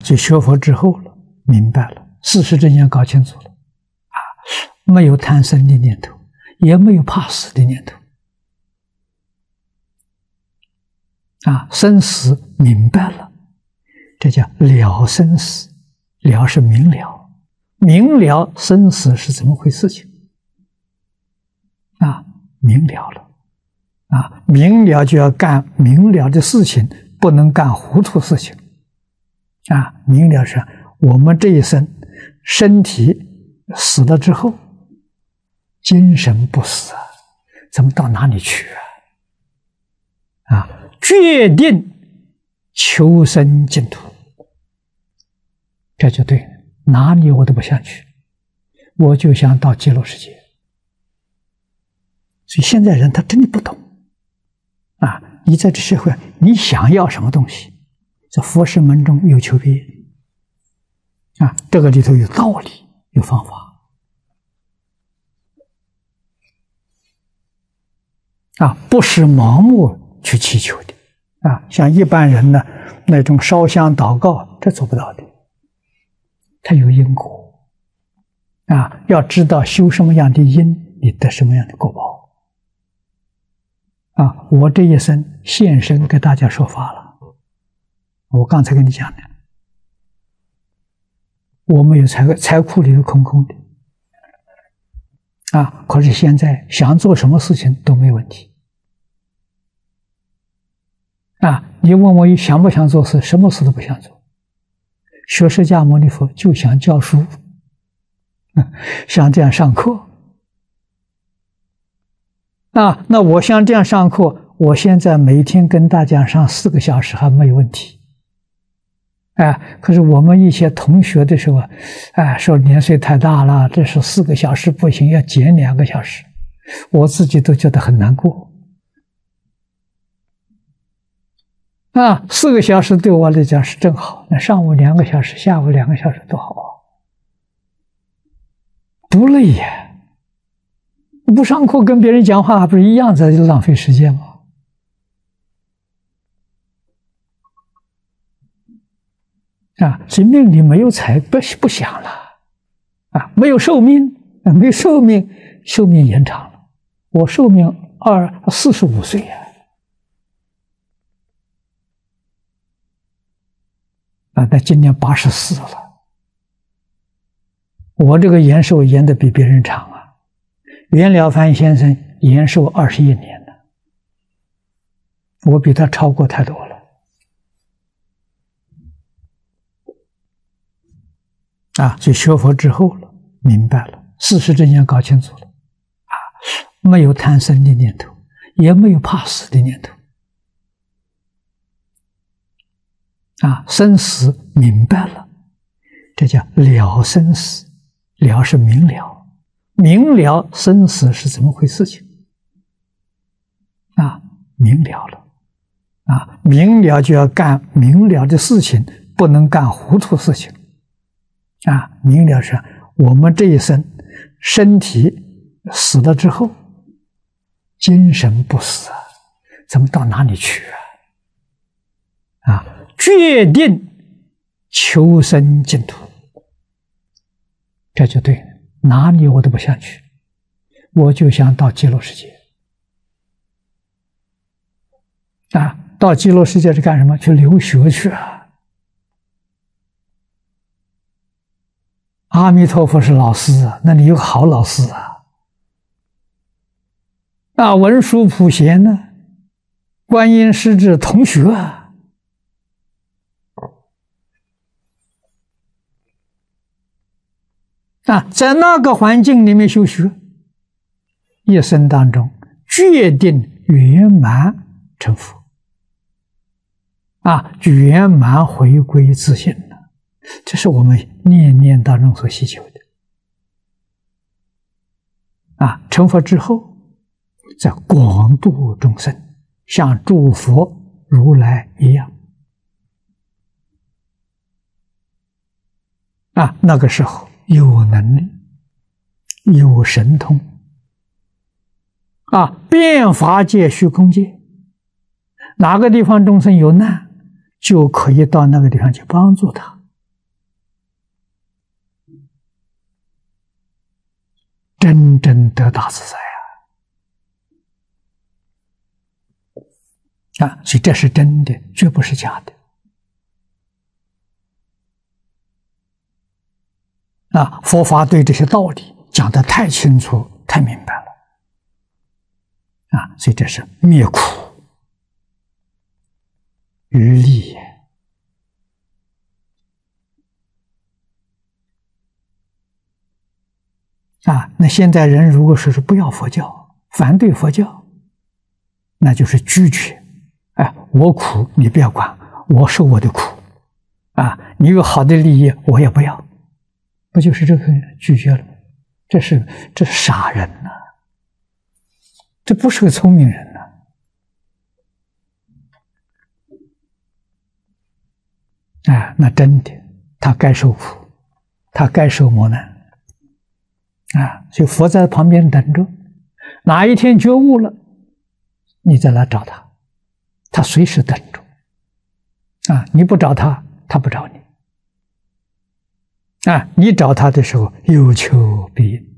就学佛之后了，明白了，事实真相搞清楚了，没有贪生的念头，也没有怕死的念头，生死明白了，这叫了生死，了是明了，明了生死是怎么回事情，明了了，明了就要干明了的事情，不能干糊涂事情，明了是我们这一生身体死了之后，精神不死怎么到哪里去决定求生净土，这就对了，哪里我都不想去，我就想到极乐世界。所以现在人他真的不懂你在这社会你想要什么东西，这佛事门中有求必应这个里头有道理，有方法不是盲目去祈求的像一般人呢那种烧香祷告，这做不到的，它有因果要知道修什么样的因，你得什么样的果报我这一生现身给大家说法了，我刚才跟你讲的，我们有财库里有空空的可是现在想做什么事情都没问题你问我想不想做事，什么事都不想做，学释迦牟尼佛就想教书想这样上课那我像这样上课，我现在每天跟大家上4个小时还没有问题可是我们一些同学的时候说年岁太大了，这是4个小时不行，要减2个小时，我自己都觉得很难过4个小时对我来讲是正好，那上午2个小时，下午2个小时多好不累呀，不上课跟别人讲话不是一样在浪费时间吗所以命里没有财不想了没有寿命没有寿命，寿命延长了，我寿命45岁但今年84了，我这个延寿延得比别人长袁了凡先生延寿21年了，我比他超过太多了就学佛之后了，明白了，事实真相搞清楚了没有贪生的念头，也没有怕死的念头生死明白了，这叫了生死，了是明了，明了生死是怎么回事情明了了明了就要干明了的事情，不能干糊涂事情明了是我们这一生身体死了之后，精神不死怎么到哪里去决定求生净土，这就对了，哪里我都不想去，我就想到极乐世界到极乐世界是干什么？去留学去阿弥陀佛是老师那里有好老师文殊普贤呢，观音师智同学在那个环境里面修学，一生当中决定圆满成佛圆满回归自性了，这是我们念念当中所希求的成佛之后，在广度众生，像诸佛如来一样那个时候有能力，有神通遍法界虚空界，哪个地方众生有难，就可以到那个地方去帮助他， 真正得大自在所以这是真的，绝不是假的。佛法对这些道理讲得太清楚、太明白了所以这是灭苦于利也。那现在人如果说是不要佛教，反对佛教，那就是拒绝。我苦你不要管，我受我的苦你有好的利益我也不要，不就是这个拒绝了吗？这是傻人这不是个聪明人那真的他该受苦，他该受磨难所以佛在旁边等着，哪一天觉悟了，你再来找他，他随时等着你不找他，他不找你你找他的时候有求必应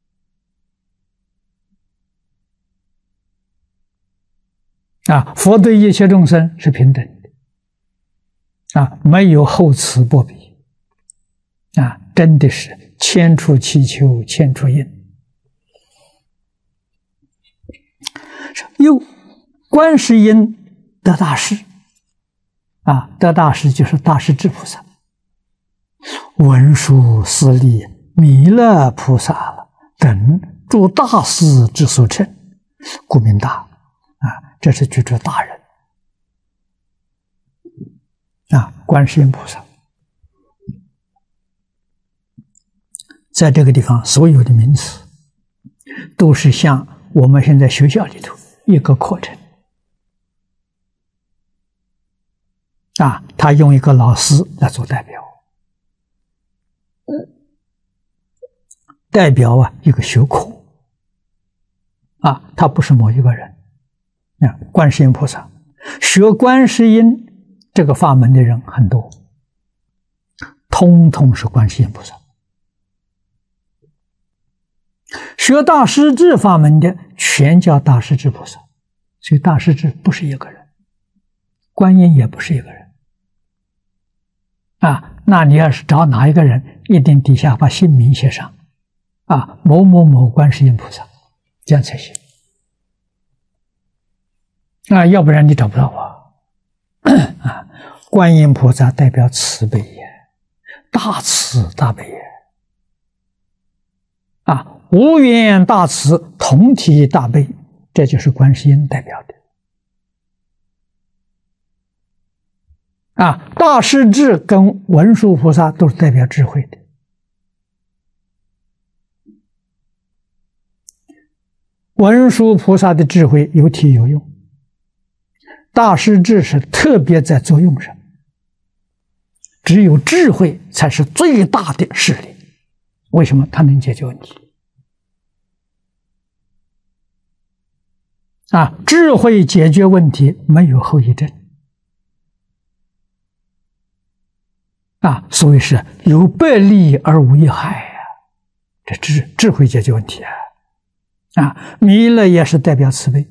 佛对一切众生是平等的没有厚此薄彼真的是千处祈求千处应。又观世音得大士得大士就是大势至菩萨，文殊师利弥勒菩萨等诸大士之所称，故名大这是举着大人观世音菩萨在这个地方所有的名词都是像我们现在学校里头一个课程他用一个老师来做代表，代表一个学科他不是某一个人观世音菩萨学观世音这个法门的人很多，通通是观世音菩萨。学大势至法门的全叫大势至菩萨，所以大势至不是一个人，观音也不是一个人那你要是找哪一个人，一定底下把姓名写上某某某观世音菩萨，这样才行要不然你找不到观音菩萨代表慈悲也，大慈大悲也无缘大慈，同体大悲，这就是观世音代表的大势至跟文殊菩萨都是代表智慧的。文殊菩萨的智慧有体有用，大势至是特别在作用上，只有智慧才是最大的势力。为什么？它能解决问题智慧解决问题没有后遗症所以是有百利而无一害这智慧解决问题弥勒也是代表慈悲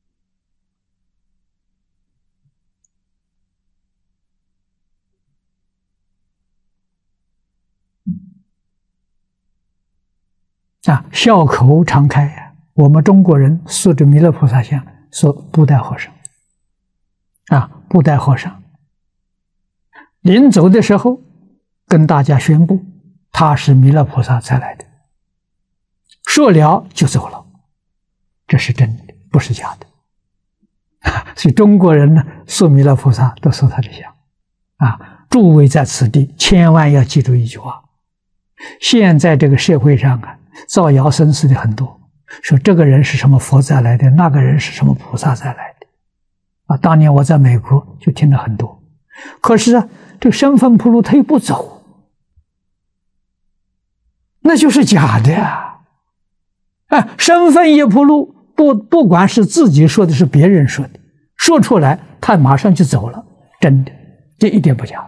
笑口常开我们中国人塑着弥勒菩萨像，说布袋和尚布袋和尚临走的时候跟大家宣布他是弥勒菩萨才来的，说了就走了，这是真的，不是假的所以中国人呢塑弥勒菩萨都塑他的像诸位在此地千万要记住一句话，现在这个社会上造谣生事的很多，说这个人是什么佛再来的，那个人是什么菩萨再来的当年我在美国就听了很多，可是这个身份铺路他又不走，那就是假的身份一铺路，不管是自己说的是别人说的，说出来他马上就走了，真的，这一点不假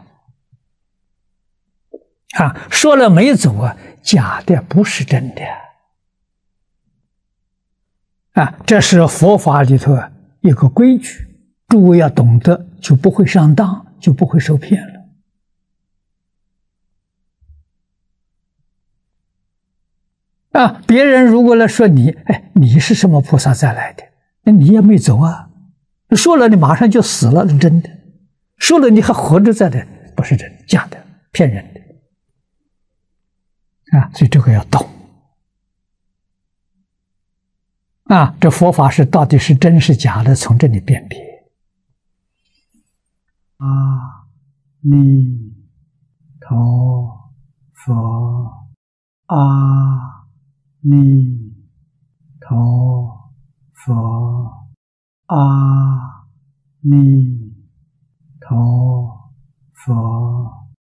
说了没走假的不是真的这是佛法里头一个规矩，诸位要懂得，就不会上当，就不会受骗了。别人如果来说你，你是什么菩萨再来的？那你也没走啊，说了你马上就死了，是真的；说了你还活着在的，不是真的，假的，骗人的。所以这个要懂。这佛法是到底是真是假的，从这里辨别。阿弥陀佛，阿弥陀佛，阿弥